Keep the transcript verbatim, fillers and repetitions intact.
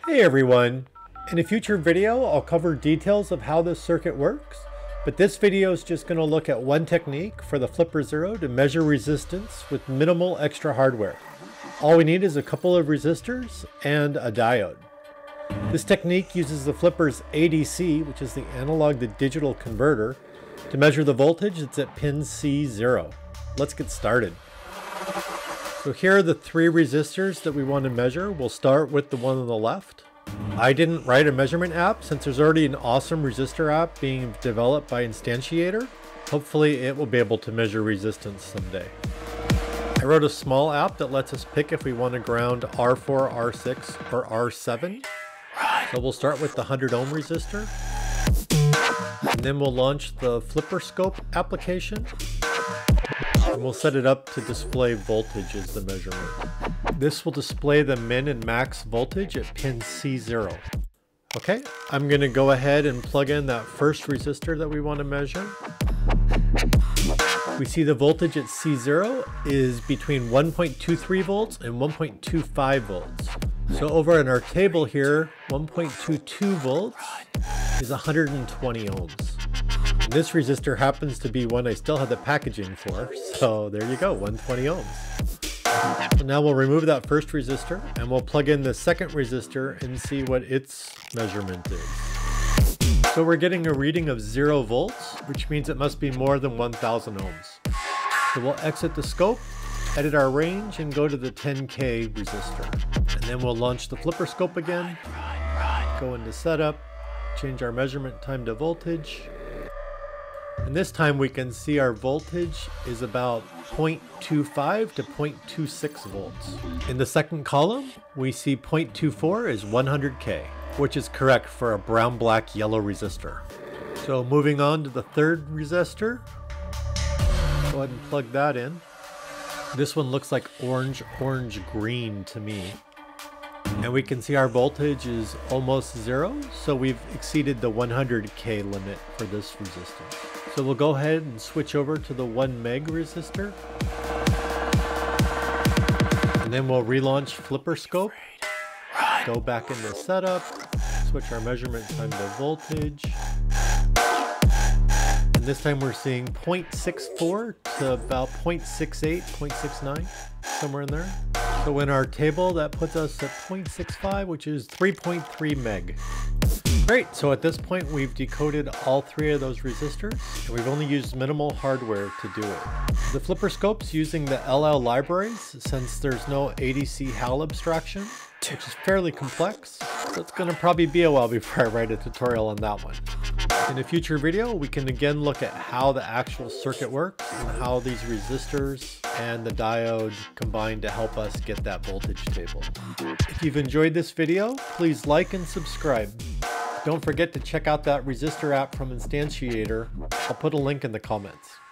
Hey everyone! In a future video I'll cover details of how this circuit works, but this video is just going to look at one technique for the Flipper Zero to measure resistance with minimal extra hardware. All we need is a couple of resistors and a diode. This technique uses the Flipper's A D C, which is the analog to digital converter, to measure the voltage that's at pin C zero. Let's get started. So here are the three resistors that we want to measure. We'll start with the one on the left. I didn't write a measurement app since there's already an awesome resistor app being developed by Instantiator. Hopefully it will be able to measure resistance someday. I wrote a small app that lets us pick if we want to ground R four, R six, or R seven. So we'll start with the one hundred ohm resistor. And then we'll launch the FlipperScope application. And we'll set it up to display voltage as the measurement. This will display the min and max voltage at pin C zero. Okay, I'm going to go ahead and plug in that first resistor that we want to measure. We see the voltage at C zero is between one point two three volts and one point two five volts. So over in our table here, one point two two volts is one hundred twenty ohms. And this resistor happens to be one I still have the packaging for, so there you go, one hundred twenty ohms. So now we'll remove that first resistor and we'll plug in the second resistor and see what its measurement is. So we're getting a reading of zero volts, which means it must be more than one thousand ohms. So we'll exit the scope, edit our range, and go to the ten K resistor. And then we'll launch the FlipperScope again, go into setup, change our measurement time to voltage. And this time we can see our voltage is about zero point two five to zero point two six volts. In the second column, we see zero point two four is one hundred K, which is correct for a brown, black, yellow resistor. So moving on to the third resistor, go ahead and plug that in. This one looks like orange, orange, green to me. And we can see our voltage is almost zero, so we've exceeded the one hundred K limit for this resistor. So we'll go ahead and switch over to the one meg resistor. And then we'll relaunch FlipperScope, go back into setup, switch our measurement time to voltage. And this time we're seeing zero point six four to about zero point six eight, zero point six nine, somewhere in there. So in our table, that puts us at zero point six five, which is three point three meg. Great, so at this point we've decoded all three of those resistors, and we've only used minimal hardware to do it. The FlipperScope's using the L L libraries since there's no A D C Hal abstraction, which is fairly complex, so it's going to probably be a while before I write a tutorial on that one. In a future video, we can again look at how the actual circuit works and how these resistors and the diode combine to help us get that voltage table. If you've enjoyed this video, please like and subscribe. Don't forget to check out that resistor app from Instantiator. I'll put a link in the comments.